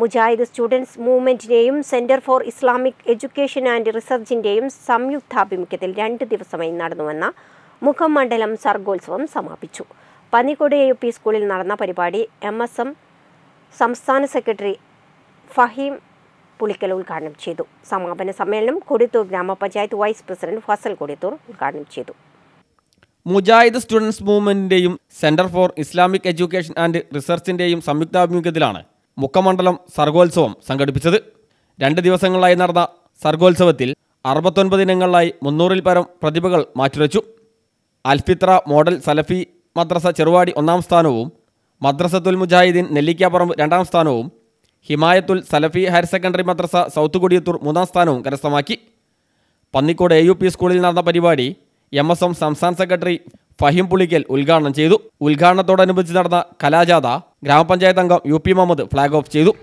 Mujahid students മൂവ്മെന്റിന്റെയും centre for Islamic education and റിസർച്ചിന്റെയും സംയുക്താഭിമുഖ്യത്തിൽ 2 ദിവസമായി നടന്നുവന്ന മുഖം മണ്ഡലം സർഗോത്സവം സമാപിച്ചു. പന്നിക്കോട് AUP സ്കൂളിൽ നടന്ന പരിപാടി MSM സംസ്ഥാന സെക്രട്ടറി ഫഹീം പുളിക്കൽ ഉദ്ഘാടനം ചെയ്തു. സമാപന സമ്മേളനം കൊടിയത്തൂർ ഗ്രാമപഞ്ചായത്ത് വൈസ് പ്രസിഡന്റ് ഫസൽ കൊടിയത്തൂർ ഉദ്ഘാടനം ചെയ്തു. മുജാഹിദ് സ്റ്റുഡൻസ് മൂവ്മെന്റിന്റെയും centre for Islamic education and റിസർച്ചിന്റെയും സംയുക്താഭിമുഖ്യത്തിലാണ് മുഖമണ്ഡലം സർഗോത്സവം സംഘടിപ്പിച്ചത്. 2 ദിവസങ്ങളായി നടന്ന സർഗോത്സവത്തിൽ 69 ഇനങ്ങളിലായി 300-ൽ പരം പ്രതിഭകൾ മാറ്റുരച്ചു. അൽഫിത്ര മോഡൽ സലഫി മദ്രസ ചെറുവാടി 1-ാം സ്ഥാനവും മദ്രസത്തുൽ മുജാഹിദീൻ നെല്ലിക്കാപ്പറമ്പ് 2-ാം സ്ഥാനവും Himayathul Salafi higher secondary madrasa south Kodiyathur 3-ാം സ്ഥാനവും കരസ്ഥമാക്കി. പന്നിക്കോട് AUP സ്കൂളിൽ നടന്ന പരിപാടി MSM സംസ്ഥാന സെക്രട്ടറി ഫഹീം പുളിക്കൽ ഉദ്ഘാടനം ചെയ്തു. ഉദ്ഘാടനത്തോടനുബന്ധിച്ച് നടന്ന കലാജാഥ ഗ്രാമപഞ്ചായത്ത് അംഗം UP മുഹമ്മദ് ഫ്ലാഗ് ഓഫ് ചെയ്തു.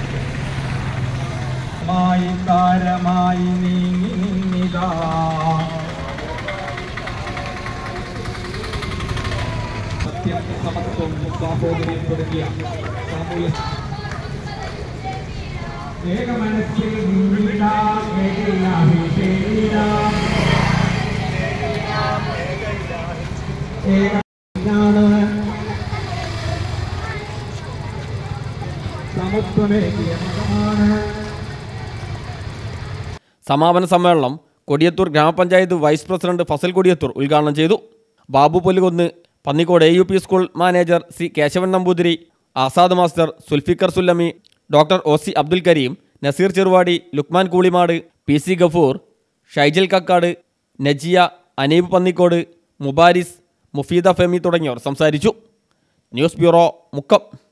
സമാപന സമ്മേളനം കൊടിയത്തൂർ ഗ്രാമപഞ്ചായത്ത് വൈസ് പ്രസിഡന്റ് ഫസൽ കൊടിയത്തൂർ ഉദ്ഘാടനം ചെയ്തു. Babu Pullukunnu, Pannikode AUP school manager C Keshavan Namboothiri, Azad master, Zulfikar Sullami, doctor OC Abdul Kareem, Naseer Cheruvadi, Luqman Koolimad, PC Gafoor, Shaijal Kakkad, Najiya, Aneeb Pannikode, Mubaris, Mufeeda Femi തുടങ്ങിയവർ സംസാരിച്ചു. News bureau, Mukkam.